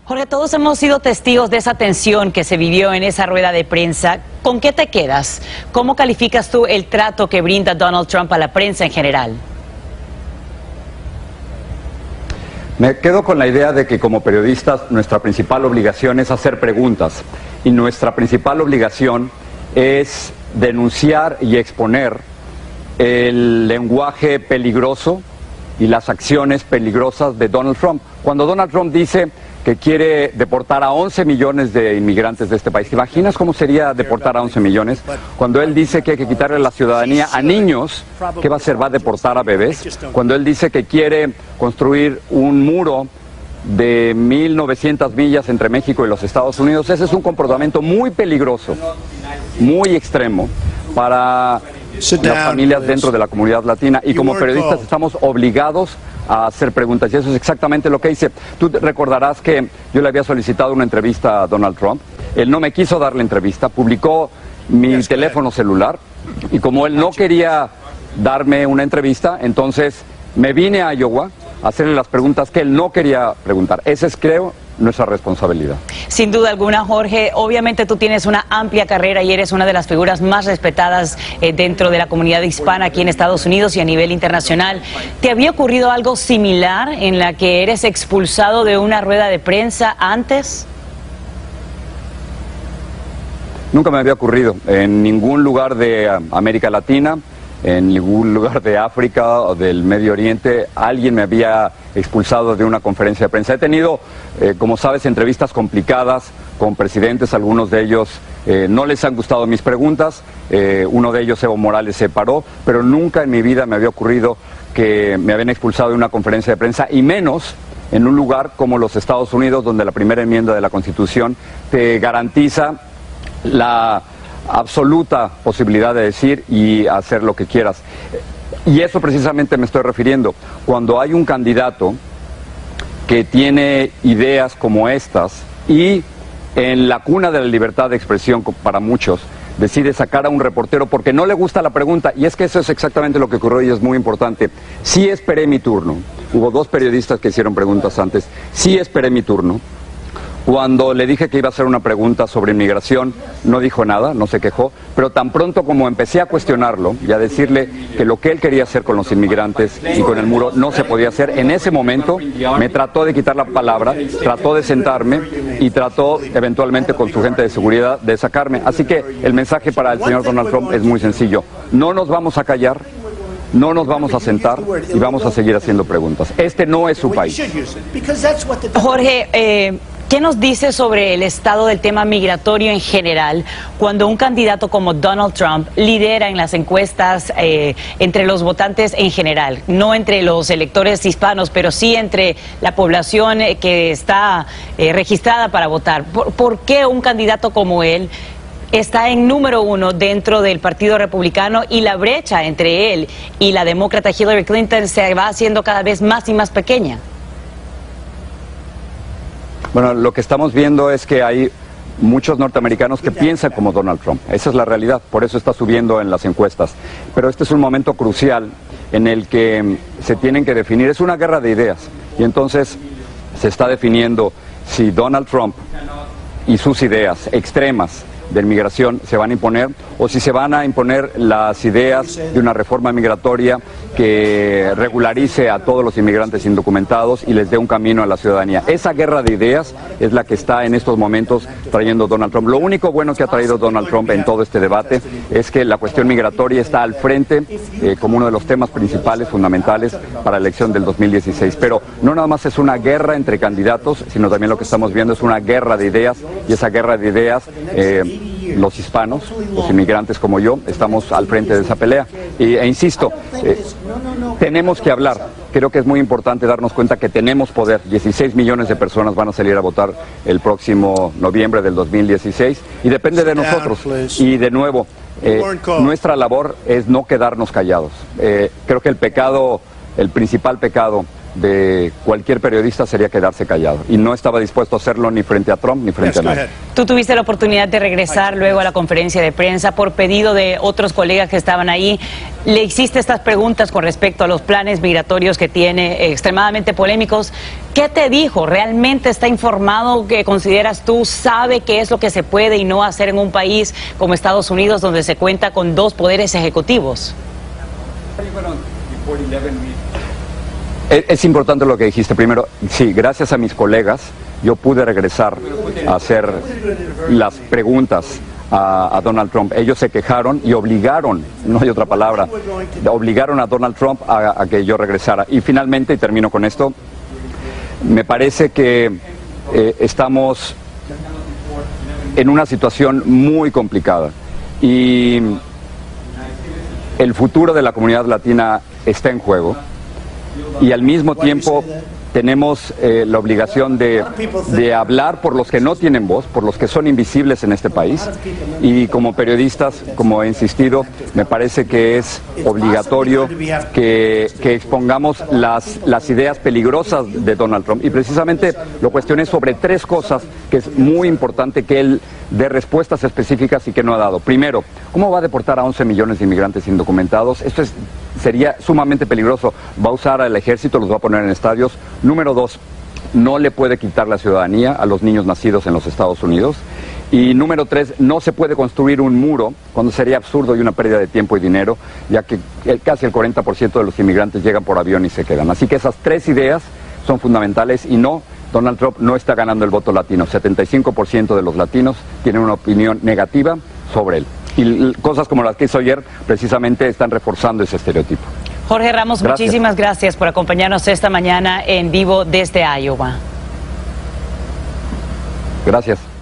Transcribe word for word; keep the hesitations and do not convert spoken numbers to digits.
Jorge, todos hemos sido testigos de esa tensión que se vivió en esa rueda de prensa. ¿Con qué te quedas? ¿Cómo calificas tú el trato que brinda Donald Trump a la prensa en general? Me quedo con la idea de que como periodistas nuestra principal obligación es hacer preguntas y nuestra principal obligación es denunciar y exponer el lenguaje peligroso y las acciones peligrosas de Donald Trump. Cuando Donald Trump dice que quiere deportar a once millones de inmigrantes de este país, ¿te imaginas cómo sería deportar a once millones? Cuando él dice que hay que quitarle la ciudadanía a niños, ¿qué va a hacer? ¿Va a deportar a bebés? Cuando él dice que quiere construir un muro de mil novecientas millas entre México y los Estados Unidos, ese es un comportamiento muy peligroso, muy extremo para las familias dentro de la comunidad latina, y como periodistas estamos obligados a hacer preguntas, y eso es exactamente lo que hice. Tú recordarás que yo le había solicitado una entrevista a Donald Trump, él no me quiso dar la entrevista, publicó mi teléfono celular, y como él no quería darme una entrevista, entonces me vine a Iowa a hacerle las preguntas que él no quería preguntar. Esa es, creo, nuestra responsabilidad. Sin duda alguna, Jorge, obviamente tú tienes una amplia carrera y eres una de las figuras más respetadas eh, dentro de la comunidad hispana aquí en Estados Unidos y a nivel internacional. ¿Te había ocurrido algo similar en la que eres expulsado de una rueda de prensa antes? Nunca me había ocurrido en ningún lugar de uh, América Latina, en ningún lugar de África o del Medio Oriente, alguien me había expulsado de una conferencia de prensa. He tenido, eh, como sabes, entrevistas complicadas con presidentes, algunos de ellos eh, no les han gustado mis preguntas, eh, uno de ellos, Evo Morales, se paró, pero nunca en mi vida me había ocurrido que me habían expulsado de una conferencia de prensa, y menos en un lugar como los Estados Unidos, donde la primera enmienda de la Constitución te garantiza la absoluta posibilidad de decir y hacer lo que quieras. Y eso precisamente me estoy refiriendo. Cuando hay un candidato que tiene ideas como estas y en la cuna de la libertad de expresión para muchos decide sacar a un reportero porque no le gusta la pregunta, y es que eso es exactamente lo que ocurrió y es muy importante. Sí esperé mi turno. Hubo dos periodistas que hicieron preguntas antes. Sí esperé mi turno. Cuando le dije que iba a hacer una pregunta sobre inmigración, no dijo nada, no se quejó, pero tan pronto como empecé a cuestionarlo y a decirle que lo que él quería hacer con los inmigrantes y con el muro no se podía hacer, en ese momento me trató de quitar la palabra, trató de sentarme y trató eventualmente con su gente de seguridad de sacarme. Así que el mensaje para el señor Donald Trump es muy sencillo: no nos vamos a callar, no nos vamos a sentar y vamos a seguir haciendo preguntas. Este no es su país. Jorge, eh... ¿qué nos dice sobre el estado del tema migratorio en general cuando un candidato como Donald Trump lidera en las encuestas eh, entre los votantes en general? No entre los electores hispanos, pero sí entre la población que está eh, registrada para votar. ¿Por, ¿Por qué un candidato como él está en número uno dentro del Partido Republicano y la brecha entre él y la demócrata Hillary Clinton se va haciendo cada vez más y más pequeña? Bueno, lo que estamos viendo es que hay muchos norteamericanos que piensan como Donald Trump. Esa es la realidad, por eso está subiendo en las encuestas. Pero este es un momento crucial en el que se tienen que definir, es una guerra de ideas, y entonces se está definiendo si Donald Trump y sus ideas extremas de migración se van a imponer, o si se van a imponer las ideas de una reforma migratoria que regularice a todos los inmigrantes indocumentados y les dé un camino a la ciudadanía. Esa guerra de ideas es la que está en estos momentos trayendo Donald Trump. Lo único bueno que ha traído Donald Trump en todo este debate es que la cuestión migratoria está al frente eh, como uno de los temas principales, fundamentales para la elección del dos mil dieciséis. Pero no nada más es una guerra entre candidatos, sino también lo que estamos viendo es una guerra de ideas, y esa guerra de ideas eh, los hispanos, los inmigrantes como yo, estamos al frente de esa pelea. Y, e insisto, eh, tenemos que hablar. Creo que es muy importante darnos cuenta que tenemos poder. dieciséis millones de personas van a salir a votar el próximo noviembre del dos mil dieciséis y depende de nosotros. Y de nuevo, eh, nuestra labor es no quedarnos callados. Eh, creo que el pecado, el principal pecado de cualquier periodista sería quedarse callado. Y no estaba dispuesto a hacerlo ni frente a Trump ni frente a nadie. Tú tuviste la oportunidad de regresar luego a la conferencia de prensa por pedido de otros colegas que estaban ahí. Le hiciste estas preguntas con respecto a los planes migratorios que tiene, eh, extremadamente polémicos. ¿Qué te dijo? ¿Realmente está informado? ¿Qué consideras tú? ¿Sabe qué es lo que se puede y no hacer en un país como Estados Unidos, donde se cuenta con dos poderes ejecutivos? Es importante lo que dijiste. Primero, sí, gracias a mis colegas, yo pude regresar a hacer las preguntas a, a Donald Trump. Ellos se quejaron y obligaron, no hay otra palabra, obligaron a Donald Trump a, a que yo regresara. Y finalmente, y termino con esto, me parece que eh, estamos en una situación muy complicada y el futuro de la comunidad latina está en juego. Y al mismo tiempo tenemos eh, la obligación de, de hablar por los que no tienen voz, por los que son invisibles en este país. Y como periodistas, como he insistido, me parece que es obligatorio que, que expongamos las, las ideas peligrosas de Donald Trump. Y precisamente lo cuestioné sobre tres cosas que es muy importante que él dé respuestas específicas y que no ha dado. Primero, ¿cómo va a deportar a once millones de inmigrantes indocumentados? Esto es, sería sumamente peligroso. Va a usar al ejército, los va a poner en estadios. Número dos, no le puede quitar la ciudadanía a los niños nacidos en los Estados Unidos. Y número tres, no se puede construir un muro, cuando sería absurdo y una pérdida de tiempo y dinero, ya que el, casi el cuarenta por ciento de los inmigrantes llegan por avión y se quedan. Así que esas tres ideas son fundamentales y no, Donald Trump no está ganando el voto latino. setenta y cinco por ciento de los latinos tienen una opinión negativa sobre él. Y cosas como las que hizo ayer precisamente están reforzando ese estereotipo. Jorge Ramos, gracias. Muchísimas gracias por acompañarnos esta mañana en vivo desde Iowa. Gracias.